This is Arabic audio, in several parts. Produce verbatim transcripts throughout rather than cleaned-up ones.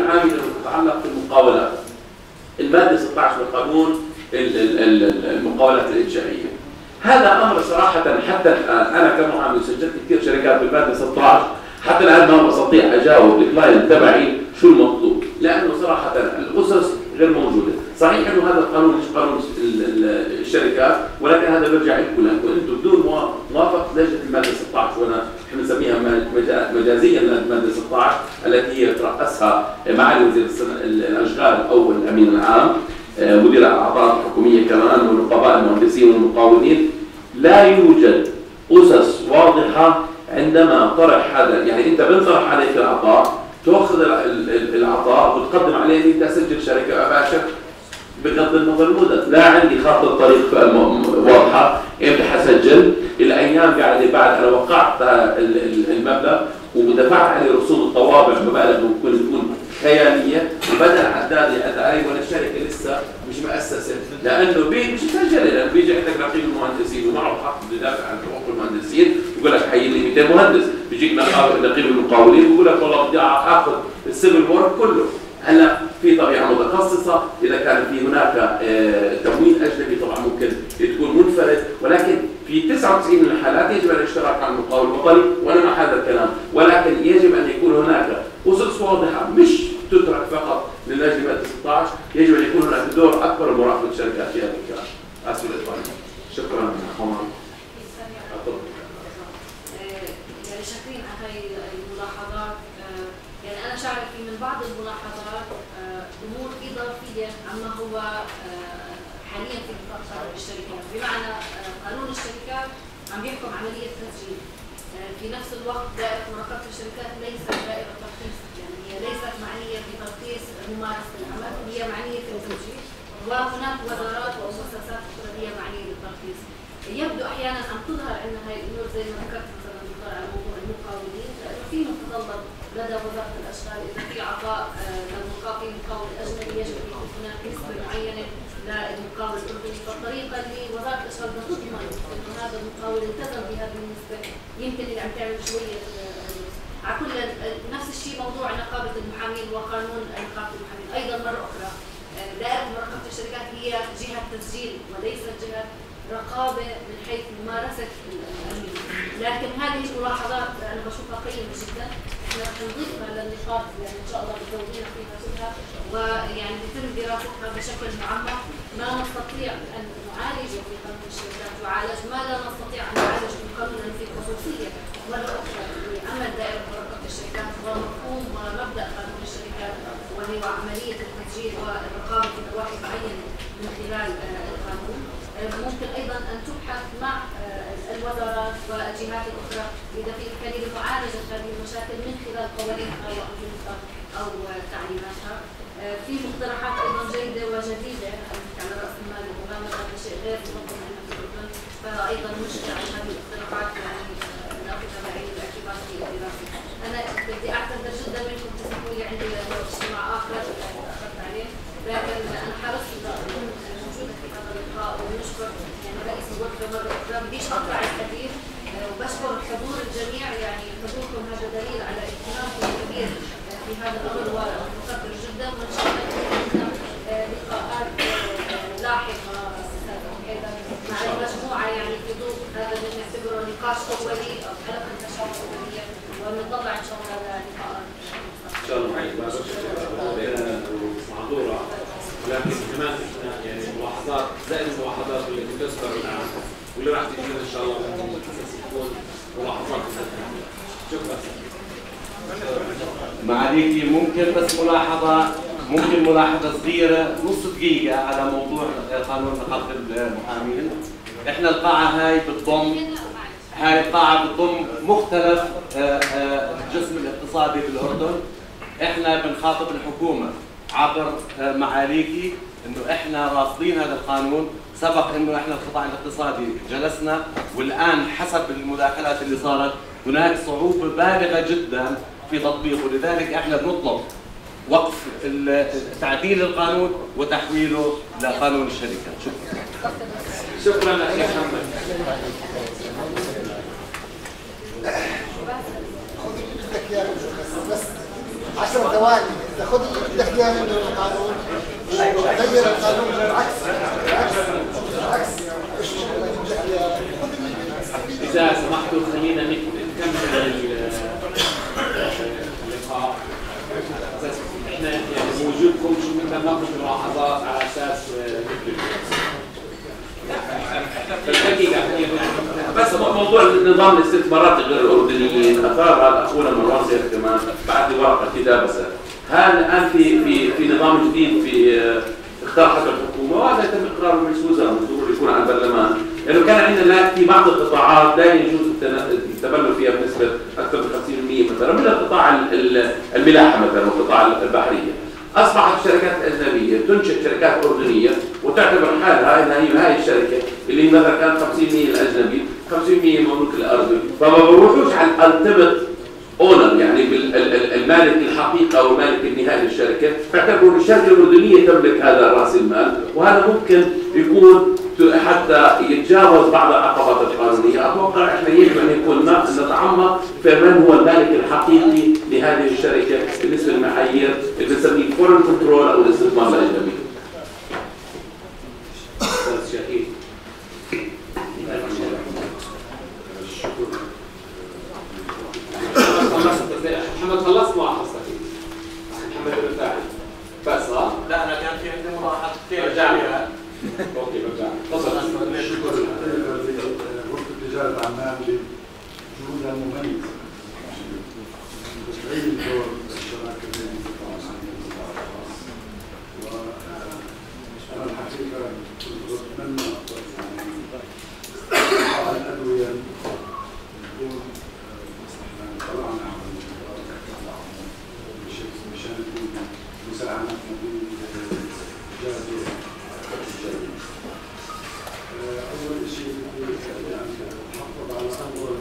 عامل تتعلق بالمقاولات. المادة ستة عشر من قانون المقاولات الإنشائية. هذا أمر صراحة حتى الآن أنا كمعامل سجلت كثير شركات بالمادة ستة عشر، حتى الآن ما بستطيع أجاوب الكلاينت تبعي شو المطلوب، لأنه صراحة الأسس غير موجودة. صحيح إنه هذا القانون مش قانون الشركات، ولكن هذا بيرجع لكم لأنكم أنتم بدون موافقة لجنة المادة ستة عشر، وأنا احنا بنسميها مجازيا المادة ستة عشر التي هي يترأسها معالي وزير الأشغال أو الأمين العام، مدير الأعضاء الحكومية كمان، ونقباء المهندسين والمقاولين. لا يوجد أسس واضحة عندما طرح هذا، يعني أنت بنطرح عليك العطاء، تأخذ العطاء وتقدم عليه أن أنت تسجل شركة أباشر بغض النظر المدة. لا عندي خط الطريق واضحة امتى حسجل، الأيام قاعدة بعد أنا وقعت المبلغ ودفعت عليه رسوم الطوابع مبالغ ممكن تكون خياليه، وبدل عداد ادائي ولا الشركه لسه مش مؤسسه، لانه بي مش مسجله، لانه بيجي عندك نقيب المهندسين ومعه حق بدافع عن حقوق المهندسين ويقول لك حي لي مئتين مهندس، بيجيك نقيب المقاولين ويقول لك والله بدي اخذ السيفل وورك كله. هلا في طبيعه متخصصه، اذا كان في هناك تمويل اجنبي طبعا ممكن تكون منفرد، ولكن في تسعة وتسعين من الحالات يجب الاشتراك مع المقاول الوطني، وانا مع هذا الكلام، ولكن يجب ان يكون هناك اسس واضحه مش تترك فقط للجنه ماده ستة عشر، يجب ان يكون هناك دور اكبر لمراقبه الشركات في هذا الكلام. اسف الاطاله. شكرا عمر. يعني شاكرين على هاي الملاحظات. يعني انا شاعر في من بعض الملاحظات امور اضافيه عما هو حاليا في قانون الشركات، بمعنى قانون الشركات عم يحكم عمليه تسجيل، في نفس الوقت دائره مراقبه الشركات ليست دائره ترخيص، يعني هي ليست معنيه بترخيص ممارسه العمل، هي معنيه في التسجيل، وهناك وزارات ومؤسسات اخرى هي معنيه بالترخيص. يبدو احيانا ان تظهر عندنا هاي الامور زي ما ذكرت مثلا دكتور على موضوع المقاولين، لانه في متطلب لدى وزاره الاشغال اذا في عطاء للمقاول مقاول اجنبي يجب ان يكون هناك نسبه معينه للمقاول الاردني، فالطريقه اللي وزاره الاشغال بتضمن انه هذا المقاول التزم بهذه النسبه يمكن اللي عم تعمل شويه. على كل نفس الشيء موضوع نقابه المحامين وقانون نقابه المحامين ايضا مره اخرى دائره مراقبه الشركات هي جهه تسجيل وليست جهه رقابه من حيث ممارسه الامين، لكن هذه الملاحظات انا بشوفها قيمه جدا، احنا رح نضيفها للنقاط يعني ان شاء الله بتزودينا فيها فيها ويعني بيتم دراستها بشكل معمق. ما نستطيع ان نعالجه في قانون الشركات يعالج، ما لا نستطيع ان نعالجه في قانون في الخصوصيه مره اخرى لعمل دائره مراقبه الشركات ومفهوم ومبدا قانون الشركات وهي عمليه التسجيل والرقابه في نواحي معينه من خلال القانون. ممكن ايضا ان تبحث مع الوزارات والجهات الاخرى اذا في امكانيه لمعالجه هذه المشاكل من خلال قوانينها وانظمتها او تعليماتها. في مقترحات ايضا جيده وجديده على راس المال المغامره، هذا شيء غير منظم عندنا في الاردن، فايضا نشكر على هذه الاقتراحات يعني ناخذها بعين الاعتبار في الدراسه. انا بدي اعتذر جدا منكم، تسمحوا لي عندي اجتماع اخر اخذت عليه، لكن انا حرصت اكون موجوده في هذا اللقاء، ونشكر يعني رئيس الغرفه مره اخرى. بديش اقطع الحديث وبشكر حضور الجميع، يعني حضوركم هذا دليل على اهتمامكم الكبير في هذا الامر ومقدر جدا، وان شاء الله يكون لنا لقاءات لاحقه مع المجموعه يعني في ضوء هذا اللي نعتبره نقاش اولي او حلقه تشاور اوليه، ونطلع ان شاء الله للقاءات ان شاء الله معذوره، ولكن كمان احنا يعني ملاحظات زائد الملاحظات اللي بتذكر الان واللي راح تجينا ان شاء الله تكون ملاحظات. شكرا. معاليكي ممكن بس ملاحظه ممكن ملاحظه صغيره نص دقيقه على موضوع قانون نقابه المحامين. احنا القاعه هاي بتضم هاي القاعه بتضم مختلف الجسم الاقتصادي بالاردن. احنا بنخاطب الحكومه عبر معاليكي انه احنا راصدين هذا القانون، سبق انه احنا القطاع الاقتصادي جلسنا، والان حسب المداخلات اللي صارت هناك صعوبه بالغه جدا في تطبيقه، لذلك احنا بنطلب وقف تعديل القانون وتحويله لقانون الشركات. شكرا. شكرا لك يا محمد. بس عشر ثواني إذا خذ اللي بدك إياه من القانون غير القانون بالعكس بالعكس بالعكس إذا سمحتوا خلينا نكمل اللقاء. احنا يعني بوجودكم شو بدنا ناخذ ملاحظات على اساس بالحقيقه بس موضوع نظام الاستثمارات غير الاردنيين اثار اخونا مروان زيد كمان بعد لي ورقه كده. بس هذا الان في في في نظام جديد في اقترحته الحكومه وهذا يتم اقراره من الوزراء المفروض يكون على البرلمان، لانه يعني كان عندنا في بعض القطاعات لا يجوز التبلد فيها بنسبه اكثر من خمسين بالمئة مثلا، من القطاع الملاحه مثلا والقطاع البحريه. اصبحت الشركات الاجنبيه تنشئ شركات اردنيه وتعتبر حالها انها هي هاي الشركه اللي مثلا كانت خمسين بالمئة الاجنبي خمسين بالمئة مملوك الاردن، فما بروحوش على الالتيميت اونر يعني المالك الحقيقي او المالك النهائي للشركه، فاعتبروا الشركه الاردنيه تملك هذا راس المال، وهذا ممكن يكون حتى يتجاوز بعض العقبات القانونيه. اتوقع احنا يجب ان يكون نتعمق في من هو المالك الحقيقي لهذه الشركه بالنسبه للمعايير اللي بنسميه فورن كنترول او الاستثمار الاجنبي. استاذ شهيد. محمد خلصت ملاحظتك. محمد الرفاعي. بس ها؟ لا انا كان في عندي ملاحظه كثير. رجع لي. اوكي برجع. تفضل. شكرا لغرفه تجاره عمان بجهودها المميزه. تشغيل دور الشراكه بين القطاع العام والقطاع الخاص. وانا الحقيقه كنت اتمنى قطاع الادويه يكون طلعنا على مشان يكون مساهمتنا بإيجاد أول شيء يعني نحافظ على أول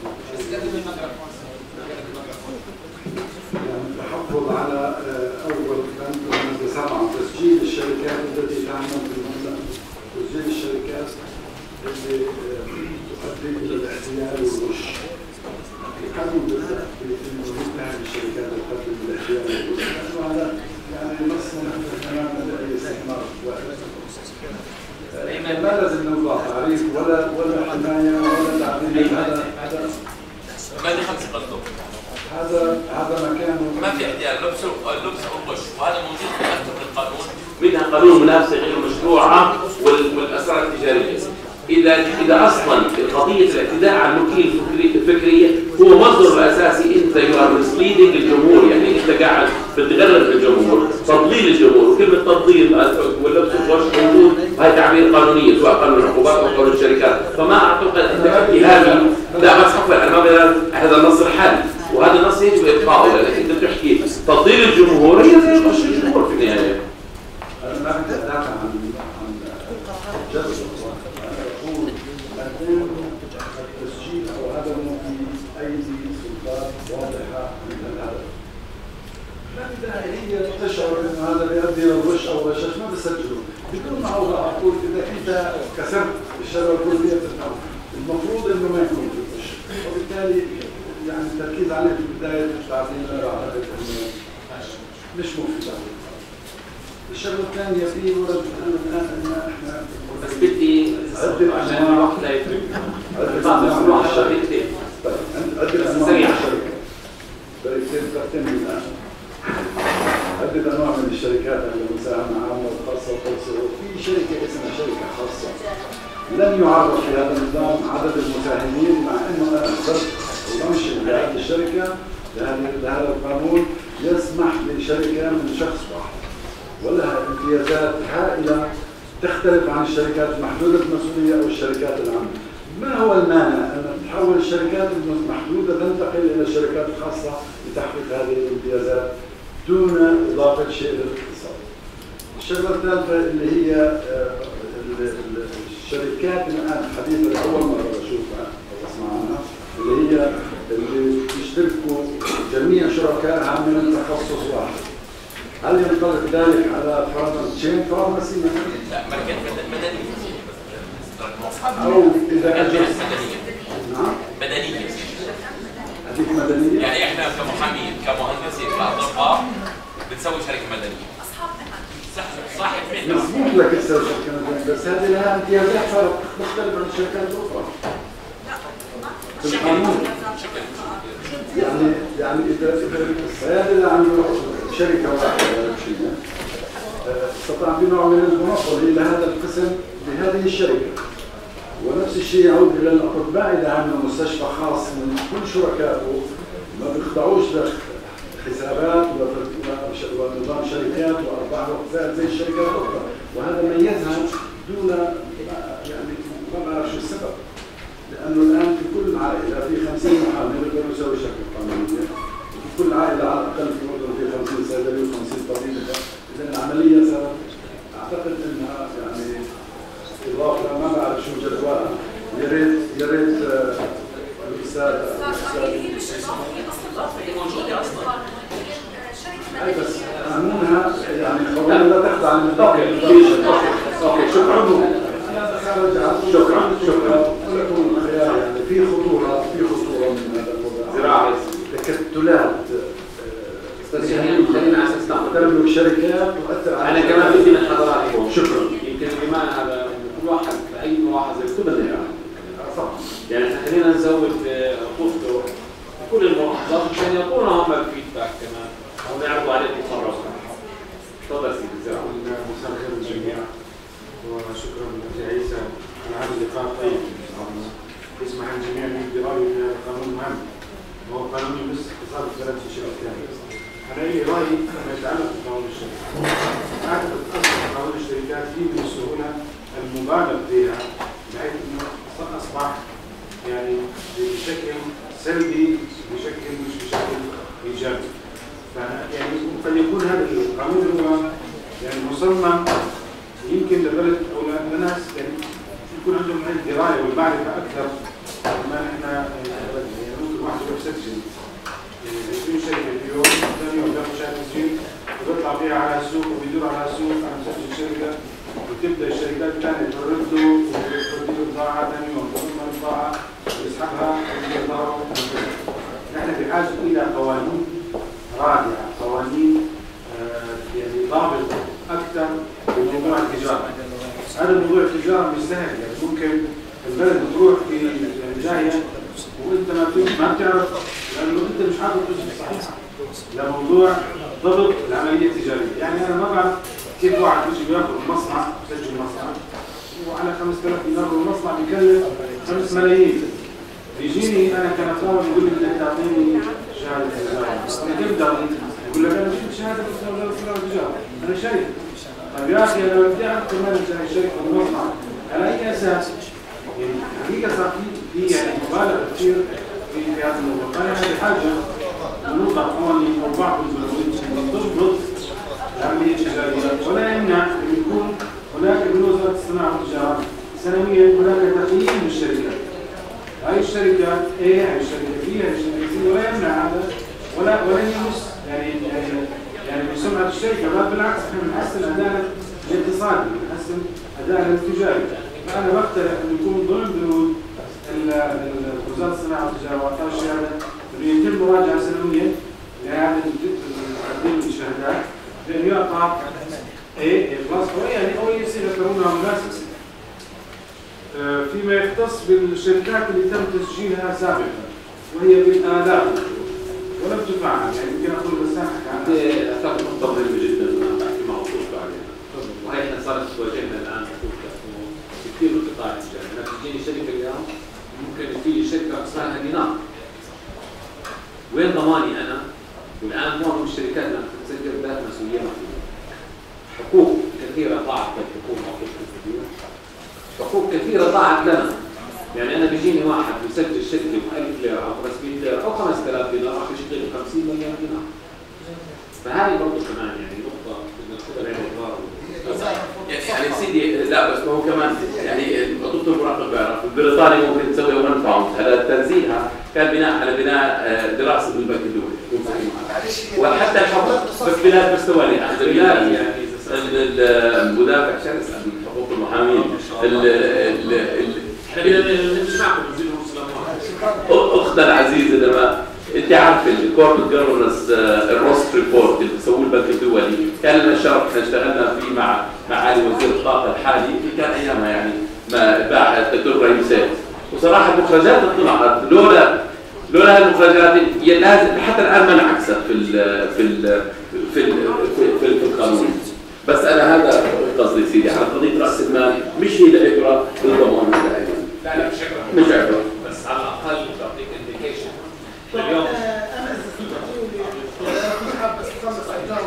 يعني التحفظ على أول بند سبعة تسجيل الشركات التي تعمل في المنطقة، تسجيل الشركات اللي تؤدي إلى الاحتيال والغش. القانون بالذات انه ينتهي الشركات اللي تقدم الاحتيال والغش، لانه هذا يعني نص تماما لاي استثمار. ما لازم نوضع تعريف ولا ولا حمايه ولا تعديل. هذا هذا ما دي خمسه قصده. هذا هذا مكانه ما في احتيال لبس لبس او غش، وهذا موجود في اكثر من قانون. منها قانون منافسه غير مشروعه والاسرار التجاريه. إذا إذا أصلاً قضية الاعتداء على الملكية الفكرية هو مصدر الأساسي، أنت يو ار مسليدنج الجمهور، يعني أنت قاعد بتغرر الجمهور، تضليل الجمهور، وكلمة تضليل واللبس والغش موجود، وهي تعبير قانونية سواء قانون العقوبات أو قانون الشركات، فما أعتقد أن تحكي هذا لا بس حفظ أنا ما هذا النص الحالي، وهذا النص يجب إبقاؤه، لأنك أنت بتحكي تضليل الجمهور هي زي غش الجمهور في النهاية. أنا ما بدي أدافع عن عن جذب التسجيل او هذا في ايدي سلطات واضحه من الهدف. ما في داعي هي تشعر انه هذا بيؤدي الى الغش او غشاش ما بسجله، بدون ما اوضح اقول اذا انت كسرت الشرع الكليه بتفهم، المفروض انه ما يكون في غش، وبالتالي يعني التركيز عليه في بدايه التعديل اعتقد انه مش مفيد. الشغله الثانيه في ورد الان ان احنا بس بدي عشان الوقت لا يفرق. عدة أنواع الشركة. طيب عدة أنواع من الشركة. بريتين ثلاثين من الآن. عدة أنواع من الشركات المساهمة عامة وخاصة وخاصة. في شركة اسمها شركة خاصة. لم يعرف في هذا النظام عدد المساهمين، مع أنه أنا أخذت وأنشئ لهذه الشركة لهذا القانون يسمح لشركة من شخص واحد ولها امتيازات هائلة تختلف عن الشركات المحدودة المسؤولية أو الشركات العامة. ما هو المانع أن تحول الشركات المحدودة تنتقل إلى الشركات الخاصة لتحقيق هذه الامتيازات دون إضافة شيء للاقتصاد. الشغلة الثالثة اللي هي الشركات الآن حديثا أول مرة بشوفها أو أسمع عنها، اللي هي اللي يشتركوا جميع شركائها من تخصص واحد. هل ينطبق ذلك على فرضا تشين فارماسي مثلا؟ لا ماركات مدنيه. او اذا كانت مدنيه. نعم؟ مدنيه. هذيك مدنيه؟ يعني احنا كمحامين كمهندسين كاطباء بتسوي شركه مدنيه. اصحاب مهن. صح صاحب مهنه. مسموح لك تسوي شركه مدنيه بس هذه لها امتيازات فرق مختلفه عن الشركات الاخرى. لا في القانون. يعني يعني اذا اذا الصيادله عنده شركه واحده ولا شيء استطاع في نوع من المناصره الى هذا القسم بهذه الشركه. ونفس الشيء يعود الى الاطباء اذا عنده مستشفى خاص من كل شركائه ما بيخضعوش لحسابات ونظام شركات وارباح وقفات زي الشركات الاخرى، وهذا ميزها دون يعني ما بعرف شو السبب. لانه الان في كل عائله في خمسين محامي بيقدروا يسوي شركه قانونيه، وفي كل عائله على الاقل في الاردن في خمسين صيدلي وخمسين طبيب، اذا العمليه صارت اعتقد انها يعني اضافه ما بعرف شو جدواها. يا ريت يا ريت الاستاذ هي مش اضافه، هي اصلا هي موجوده اصلا. اي بس قانونها يعني قانون لا تخضع للنظام. اوكي شكرا. شكرا شكرا ولكم خيار يعني في خطوره في خطوره من هذا الوضع. زراعه تكتلات استاذ شاهين خلينا على اساس تملك شركات تؤثر على انا كمان بدي من حضراتكم شكرا. يمكن بما هذا كل واحد اي ملاحظه يكتبها لنا صح. يعني احنا خلينا نزود خطوته كل الملاحظات مشان يكونوا هم الفيدباك كمان او نعرضوا عليكم مره اخرى. تفضل سيدي الزراعه. مساء الخير للجميع وشكرا اخي عيسى على هذا اللقاء الطيب. يسمح للجميع ان يبدي رايه في هذا القانون مهم وهو قانون يمس اقتصاد البلد في شركتين. انا لي رايي فيما يتعلق بقانون الشركات. اعتقد اصلا قانون الشركات فيه من السهوله المبالغ فيها بحيث انه اصبح يعني بشكل سلبي بشكل مش بشكل ايجابي. يعني قد يكون هذا القانون هو يعني مصمم يمكن لبلد او لناس يعني يكون عندهم هذه الدرايه والمعرفه اكثر مما احنا يعني ممكن واحد يروح يسجل يعني عشرين شركه في يوم ثاني يوم بياخذ شهاده تسجيل وبيطلع بيها على السوق وبيدور على السوق انا مسجل شركه وتبدا الشركات الثانيه ترده وتودي له بضاعه ثاني يوم تضم البضاعه ويسحبها ويطلعها. نحن بحاجه الى قوانين رادعه، قوانين آه يعني ضابط اكثر بموضوع التجاره. هذا موضوع التجاره مش سهل، يعني ممكن البلد تروح في جايه وانت ما ما بتعرف لانه انت مش حاطط اسم صحيح لموضوع ضبط العمليه التجاريه. يعني انا ما بعرف كيف واحد بيجي بياخذ مصنع بسجل مصنع وعلى خمسة آلاف دينار والمصنع بيكلف خمس ملايين. بيجيني انا كمقاول يقول لي بدك تعطيني شهاده تجاره، انا كيف بدي اعطيك؟ يقول لك انا جبت شهاده تجاره، انا شركه. طيب يا اخي انا بدي اعرف كمان انت الشركه والمصنع على اي اساس؟ يعني حقيقه صار في في يعني مبالغه كثير في في هذا الموضوع. فانا بحاجه نوضع قوانين او بعض البنود تضبط العمليه التجاريه ولا يمنع ان يكون هناك من وزاره الصناعه والتجاره سنويا هناك تقييم للشركات. هاي الشركات ايه هاي الشركه بي هاي الشركه سي ولا يمنع هذا ولا ولا يمس يعني يعني يعني بسمعه الشركه بل بالعكس احنا بنحسن ادائها الاقتصادي بنحسن ادائها التجاري. فانا بقترح انه يكون ضمن بنود وزاره الصناعه والتجاره واعطاء الشهاده انه يتم مراجعه سنويا لاعاده تقديم الشهادات بان يعطى ايه خلاص يعني او يصير يذكرونها مناسبه. فيما يختص بالشركات اللي تم تسجيلها سابقا وهي بالالاف ولم تفعل يعني يمكن اقول بس احكي اعتقد نقطه مهمه جدا بحكي معه وصلت عليها وهي احنا صارت تواجهنا الان كثير من قطاع التجاري. انا بتجيني شركه اليوم ممكن تجي شركه اسمها دينار. وين ضماني انا؟ والان معظم الشركات لما تسجل ذات مسؤوليه مفروضه. حقوق كثيره ضاعت للحكومه وحقوق كثيره. حقوق كثيره ضاعت لنا. يعني انا بيجيني واحد بيسجل شركه ب ألف ليره او خمسمئة ليره او خمسة آلاف دينار راح يشتغل خمسين مليون دينار. فهذه برضه كمان يعني نقطه بدنا ناخذها بعين الاعتبار. يعني سيدي لا بس ما هو كمان يعني دكتور مراقب بيعرف بريطانيا ممكن تسوي ون باوند. هذا تنزيلها كان بناء على بناء دراسه بالبنك الدولي وحتى الحقوق بس بلاد مستوى بلاد يعني المدافع شان اسال حقوق المحامين احنا بدنا نسمعكم نزيد اختنا العزيزه لما انت عارف الكوربريت جفرنس الروست ريبورت اللي بيسووه البنك الدولي، كان لنا شرف احنا اشتغلنا فيه مع معالي وزير الطاقه الحالي اللي كان ايامها يعني ما باع الدكتور ابراهيم سيد. وصراحه المخرجات اللي طلعت لولا لولا هالمخرجات لازم حتى الان ما انعكست في ال في ال في ال في, في, في القانون. بس انا هذا قصدي سيدي على قضيه راس المال، مش هي العبره بالضمان دائما. لا لا مش عبره. مش عبره. بس على الاقل تعطيك انديكيشن. اليوم انا اذا سمحتوا لي كنت حابب بس اخلص اجاوب.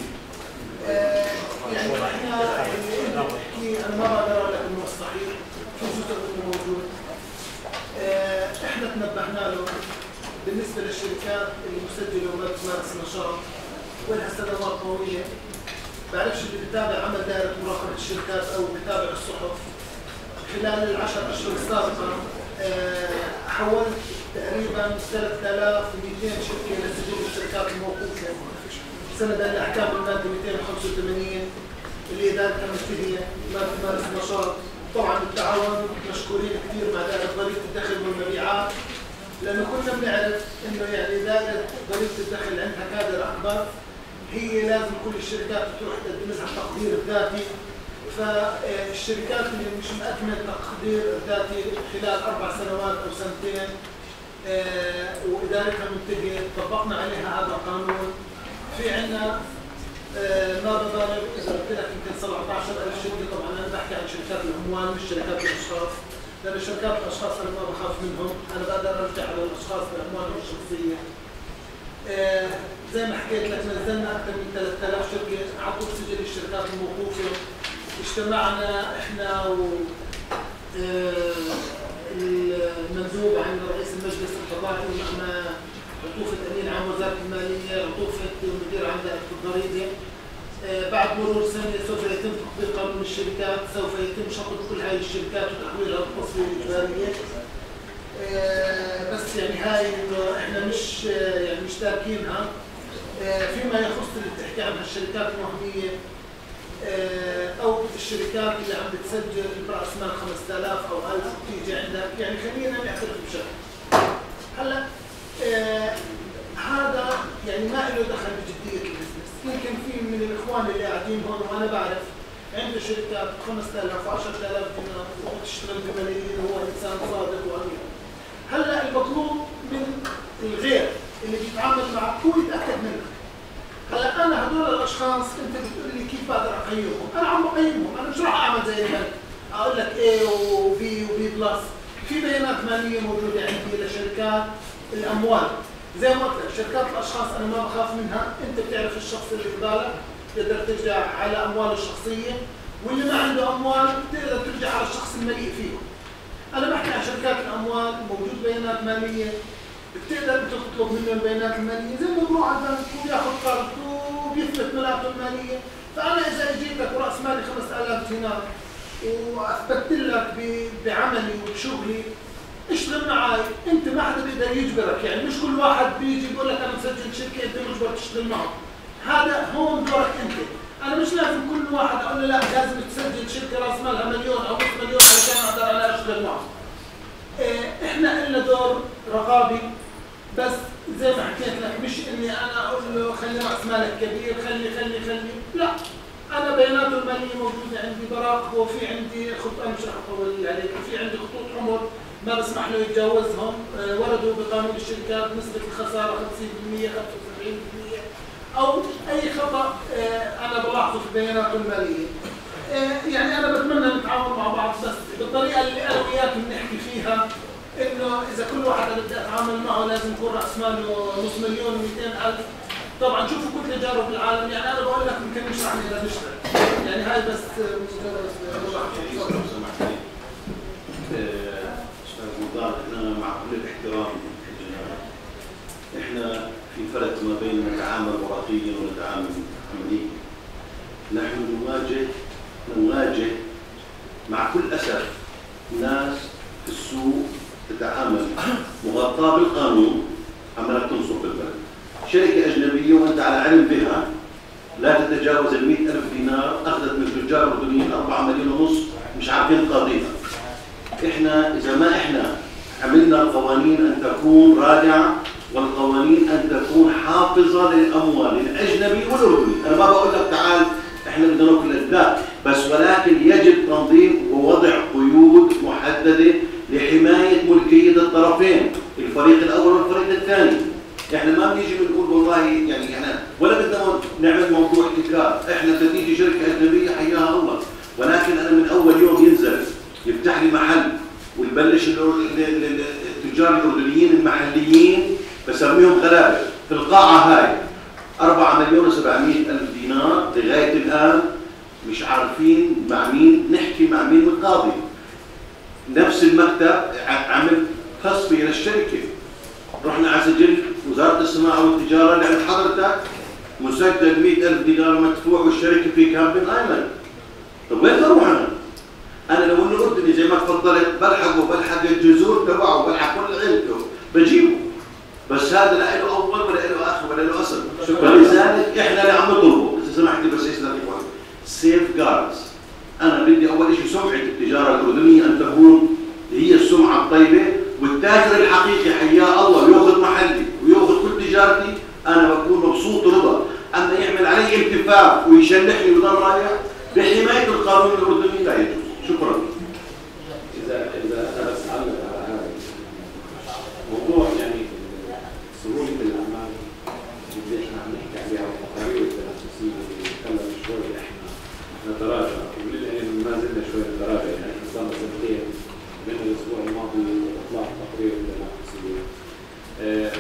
يعني احنا اللي بحكي انا ما بقدر اقول لك انه صحيح، في جزء منه موجود. احنا تنبهنا له بالنسبه للشركات اللي مسجله وما بتمارس نشاط ولها سنوات طويله. بعرفش اللي بتابع عمل دائره مراقبه الشركات او بتابع الصحف خلال العشر اشهر السابقه حولت تقريبا ثلاثة آلاف ومئتين شركه لسجل الشركات الموقوفه سند الاحكام الماده مئتين وخمسة وثمانين اللي ادارتها منتهيه ما بتمارس نشاط. طبعا بالتعاون مشكورين كثير مع دائره ضريبه الدخل والمبيعات، لانه كنا بنعرف انه يعني دائره ضريبه الدخل عندها كادر اكبر، هي لازم كل الشركات تروح تقدم لها التقدير الذاتي. فالشركات اللي مش مقدمه تقدير ذاتي خلال اربع سنوات او سنتين وادارتها منتهيه طبقنا عليها هذا القانون. في عندنا ما ببالغ اذا قلت لك يمكن سبعة عشر ألف شركه. طبعا انا بحكي عن شركات الاموال مش شركات الاشخاص، لان شركات الاشخاص انا ما بخاف منهم، انا بقدر ارجع على الاشخاص باموالهم الشخصيه. زي ما حكيت لك نزلنا اكثر من ثلاثة آلاف شركه عطوا سجل الشركات الموقوفه. اجتمعنا احنا و المندوب عن رئيس المجلس القضائي ومعنا عطوفة أمين عام وزارة المالية، عطوفة مدير عام دائرة الضريبة. بعد مرور سنة سوف يتم تطبيق قانون الشركات، سوف يتم شطب كل هاي الشركات وتحويلها للتصوير الإجبارية. بس يعني هاي إنه إحنا مش يعني مش تاركينها. فيما يخص اللي بتحكي عنها الشركات الوهمية أو الشركات اللي عم بتسجل برأس مال خمسة آلاف أو ألف بتيجي عندك، يعني خلينا نعترف بشغله. هلا آه هذا يعني ما له دخل بجديه البزنس. يمكن في من الاخوان اللي قاعدين هون وانا بعرف عنده شركات خمسة آلاف وعشرة آلاف دينار وبتشتغل بملايين وهو انسان صادق وامين. هلا المطلوب من الغير اللي بيتعامل معك هو يتاكد منك. هلا انا هدول الاشخاص انت بتقول لي كيف بقدر اقيمهم؟ انا عم بقيمهم، انا مش راح اعمل زي البنك اقول لك ايه وبي وبي بلس. في بيانات ماليه موجوده عندي لشركات الاموال. زي ما قلت لك شركات الاشخاص انا ما بخاف منها، انت بتعرف الشخص اللي ببالك تقدر ترجع على امواله الشخصيه، واللي ما عنده اموال تقدر ترجع على الشخص المليء فيهم. انا بحكي عن شركات الاموال موجود بيانات ماليه بتقدر انت تطلب منه البيانات الماليه زي ما بروح على البنك وبياخذ قرض وبيثبت ملاته الماليه. فانا اذا اجيتك وراس مالي خمسة آلاف دينار واثبتت لك بعملي وبشغلي اشتغل معي، انت ما حدا بيقدر يجبرك، يعني مش كل واحد بيجي بيقول لك انا مسجل شركه انت مجبر تشتغل معه. هذا هون دورك انت. انا مش لازم كل واحد اقول له لا لازم تسجل شركه راس مالها مليون او نص مليون عشان اقدر انا اشتغل معه. اه احنا لنا دور رقابي، بس زي ما حكيت لك مش اني انا اقول له خلي راس مالك كبير خلي خلي خلي، لا. انا بياناته الماليه موجوده عندي براقبه، وفي عندي خطوط انا مش رح اطول عليك، في عندي خطوط عمر ما بسمح له يتجاوزهم. أه وردوا بقانون الشركات نسبه الخساره خمسين بالمئة خمسة وسبعين بالمئة او اي خطا أه انا بلاحظه في بياناته الماليه. أه يعني انا بتمنى نتعاون مع بعض بس بالطريقه اللي انا وياك بنحكي فيها، انه اذا كل واحد انا بدي اتعامل معه لازم يكون راس ماله نص مليون ومئتين ألف. طبعا شوفوا كل تجارب العالم، يعني انا بقول لك يمكن مش رح نقدر نشتغل، يعني هاي بس مجرد ملاحظه. استاذ مضار، احنا مع كل الاحترام احنا في فرق ما بين نتعامل ورقيا ونتعامل عمليا. نحن نواجه نواجه مع كل اسف ناس في السوق تتعامل مغطاه بالقانون عمالك تنصب بالبلد. شركه اجنبيه وانت على علم بها لا تتجاوز ال مئة ألف دينار اخذت من التجار الاردنيين أربعة مليون ونص مش عارفين قاضيها. احنا اذا ما احنا عملنا القوانين ان تكون رادعه والقوانين القوانين ان تكون حافظه للاموال الاجنبي والاردني، انا ما بقول لك تعال احنا بدنا ناكل لا، بس ولكن يجب تنظيم ووضع قيود محدده لحمايه ملكيه الطرفين، الفريق الاول والفريق الثاني. احنا ما بنيجي بنقول والله يعني احنا ولا بدنا نعمل موضوع احتكار، احنا بدها تيجي شركه اجنبيه حياها الله، ولكن انا من اول يوم ينزل يفتح لي محل ويبلش التجار الاردنيين المحليين بسميهم غلابه في القاعه هاي أربعة مليون وسبعمئة ألف دينار لغايه الان مش عارفين مع مين نحكي، مع مين القاضي. نفس المكتب عمل تصفيه للشركه، رحنا على سجل وزاره الصناعه والتجاره اللي عند حضرتك مسجل مئة ألف دينار مدفوع والشركه في كامبين ايلاند. طب وين بروح انا؟ انا لو انه اردني زي ما تفضلت بلحقه بلحق الجذور تبعه بلحق كل عيلته بجيبه، بس هذا لا له اول ولا له اخر ولا له اصل. فلذلك احنا اللي عم نطلبه اذا سمحتي بس اسمع اخوان سيف جاردز. انا بدي اول شيء سمعه التجاره الاردنيه ان تكون هي السمعه الطيبه، والتاجر الحقيقي حياه الله ياخذ محلي وياخذ كل تجارتي انا بكون مبسوط ورضا. اما يعمل علي التفاف ويشلحني ويضل رايح بحمايه القانون الاردني لا يجوز. شكرا. اذا اذا انا بس اعلق على هذا الموضوع، يعني سهوله الاعمال اللي احنا عم نحكي عليها والتقارير التنافسيه اللي نتكلم شوي احنا نتراجع، وللعلم ما زلنا شوي نتراجع، يعني احنا صار سنتين من الاسبوع الماضي اطلاق تقرير التنافسيه. آه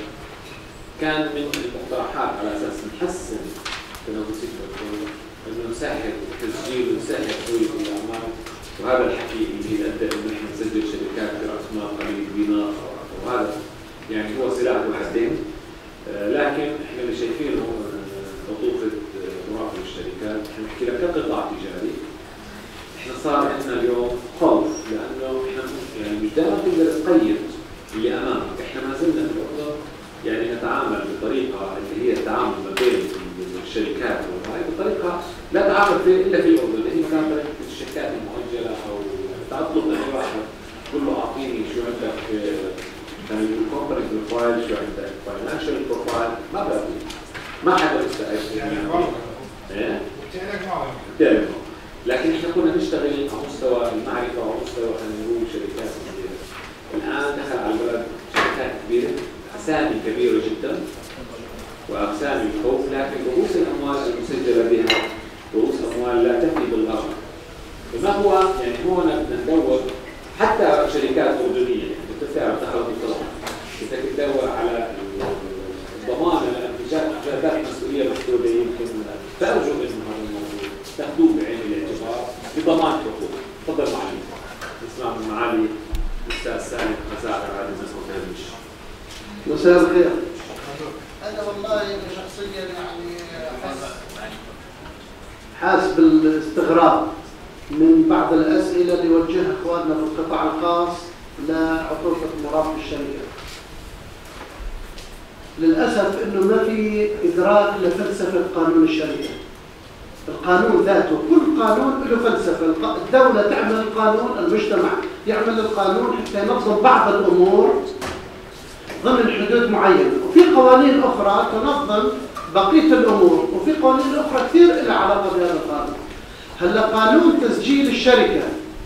كان من المقترحات على اساس نحسن تنافسيه الحكومه انه نسهل التسجيل ونسهل سهوله الاعمال، وهذا الحكي اللي ادى انه احنا نسجل شركات براس مال قليل دينار، وهذا يعني هو سلاح ذو حدين. آه لكن احنا اللي شايفينه بطوفه مراقب الشركات، احنا نحكي لك كقطاع تجاري احنا صار عندنا اليوم خوف، لانه احنا يعني مش دائما تقدر تقيد اللي امامك، احنا ما زلنا في الاردن يعني نتعامل بطريقه اللي هي التعامل ما بين الشركات وهي بطريقه لا تعامل في الا في الاردن، اللي هي كانت طريقه الشركات المؤجله، او تطلب من اي واحد تقول له اعطيني شو عندك يعني الكومباني بروفايل، شو عندك فاينانشال بروفايل، ما بقى ما حدا مستعد يعني ايه بتعرف. لكن احنا كنا نشتغل على مستوى المعرفه وعلى مستوى خلينا نقول شركات كبيره. الان دخل على البلد شركات كبيره، اسامي كبيره جدا واقسام الخوف، لكن رؤوس الاموال المسجله بها رؤوس اموال لا تفي بالغرض. فما هو يعني هون بدنا ندور حتى شركات اردنيه يعني بتدفع دخل بالطلب، بدك تدور على الضمان ذات مسؤوليه محدوده، يمكن ترجو انه هذا الموضوع تاخذوه بعين الاعتبار بضمان حقوق. تفضل معالي. نسمع من معالي الاستاذ سالم خزاعه عادل مسؤول هامش. مساء الخير. انا والله شخصيا يعني حاسس حاسس بالاستغراب من بعض الاسئله اللي يوجهها اخواننا في القطاع الخاص لعطوفه مراقب الشركه. للاسف انه ما في ادراك لفلسفه قانون الشركه. القانون ذاته، كل قانون له فلسفه، الدوله تعمل القانون، المجتمع يعمل القانون حتى ينظم بعض الامور ضمن حدود معينه، وفي قوانين اخرى تنظم بقيه الامور، وفي قوانين اخرى كثير لها علاقه بهذا القانون. هلا قانون تسجيل الشركه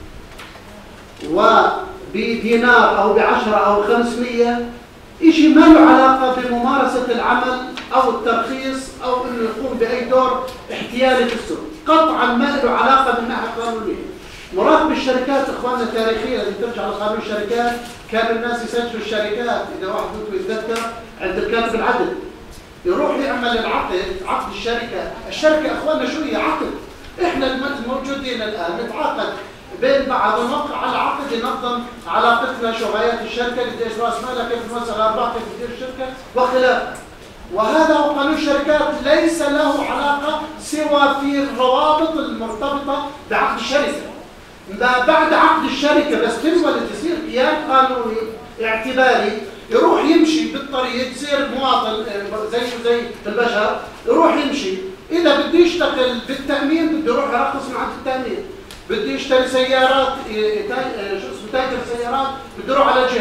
وبدينار او بعشرة او خمسمئة شيء ما له علاقه بممارسه العمل او الترخيص او انه يقوم باي دور احتيالي في السوق، قطعا ما له علاقه من ناحيه قانونيه. مراقب الشركات اخواننا تاريخيا اللي ترجع لقانون الشركات كان الناس يسجلوا الشركات اذا واحد بده يتذكر عند الكاتب العدل، يروح يعمل العقد، عقد الشركه، الشركه اخواننا شو هي؟ عقد. احنا الموجودين الان نتعاقد بين بعض ونوقع على عقد ينظم علاقتنا، شغايات الشركه، قديش راس مالها، كيف توزع الارباح، كيف تدير الشركه وخلافه. وهذا هو قانون الشركات، ليس له علاقه سوى في الروابط المرتبطه بعقد الشركه. ما بعد عقد الشركه بس تنولد يصير قيام قانوني اعتباري، يروح يمشي بالطريق، يصير مواطن زيه زي البشر، يروح يمشي. اذا بده يشتغل بالتامين بده يروح يرخص من عند التامين، بده يشتري سيارات شو اسمه تاجر سيارات بده يروح على جهه،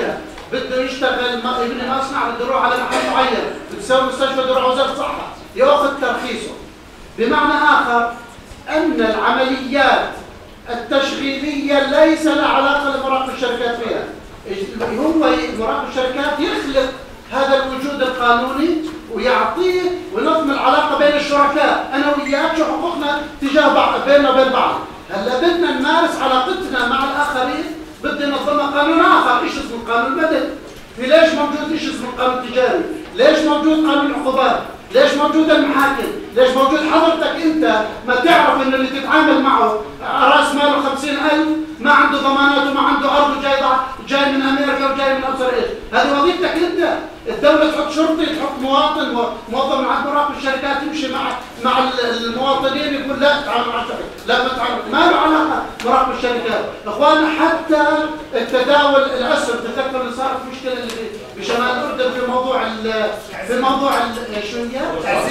بده يشتغل ما يبني مصنع، بده يروح على محل معين، بده يسوي مستشفى، بده يروح وزاره الصحه ياخذ ترخيصه. بمعنى اخر ان العمليات التشغيليه ليس لها علاقه لمراقب الشركات فيها. هو مراقب الشركات يخلق هذا الوجود القانوني ويعطيه وينظم العلاقه بين الشركاء، انا وياك شو حقوقنا تجاه بعض بيننا وبين بعض. هلا بدنا نمارس علاقتنا مع الاخرين، بدنا ننظمها قانون اخر، ايش اسمه قانون مدني. في ليش موجود ايش اسمه قانون تجاري؟ ليش موجود قانون العقوبات؟ ليش موجود المحاكم؟ ليش موجود حضرتك انت ما تعرف انه اللي تتعامل معه راس ماله خمسين ألف ما عنده ضمانات وما عنده ارض جاي جاي من امريكا وجاي من ابصر ايش؟ هذه وظيفتك انت. الدولة تحط شرطي، تحط مواطن، موظف من عند مراقب الشركات يمشي مع مع المواطنين يقول لا تعامل مع الشركة، لا ما تعامل، ما له علاقة مراقب الشركات، اخواننا حتى التداول الاسهم، تذكروا اللي صارت مشكلة اللي بشمال الاردن في موضوع في موضوع شو هي؟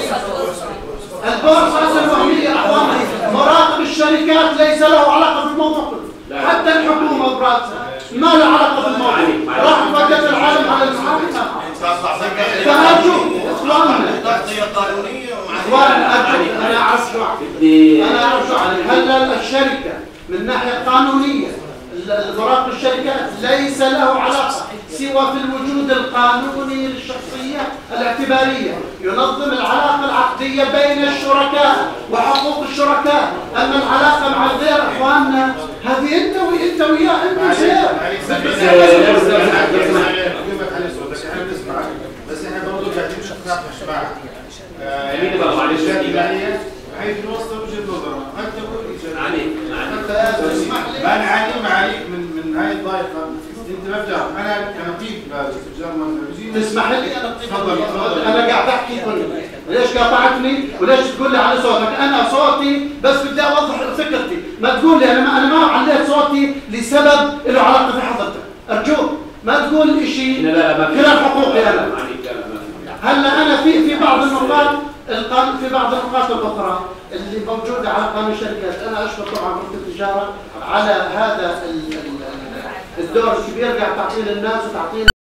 البورصة الوهمية. اخواننا مراقب الشركات ليس له علاقة بالموضوع كله، حتى الحكومة براسها ما له علاقة بالموضوع، راح توقف العالم على المحاكم. فأرجو إخواننا تغطية قانونية إخواننا أرجو أنا أعرف شو أعمل أنا أعرف شو أعمل. هلا الشركة من ناحية قانونية مراقب الشركات ليس له علاقة سوى في الوجود القانوني للشخصية الاعتبارية، ينظم العلاقة العقدية بين الشركاء وحقوق الشركاء. أما العلاقة مع الغير إخواننا هذه أنت وأنت وياه أنت شيء. بس احنا برضه قاعدين نشوف شباب مين بقى معلش حيث نوصل وجهه نظرنا انت تقول عليك ما نعاني معاليك من من هاي الطائفه. انت ما بتعرف انا كنقيب لتجار المنزل تسمح لي انا تفضل. انا قاعد احكي كله، ليش قاطعتني وليش تقول لي على صوتك؟ انا صوتي بس بدي اوضح فكرتي، ما تقول لي انا ما انا ما عليت صوتي لسبب له علاقه في حضرتك، ارجوك ما تقول شيء خلاف حقوقي انا. هلا انا في في بعض النقاط القانون في بعض النقاط الاخرى اللي موجوده على قانون الشركات، انا اشكر طبعا وزاره التجاره على هذا الدور الكبير قاعد تعطيه للناس وتعطيه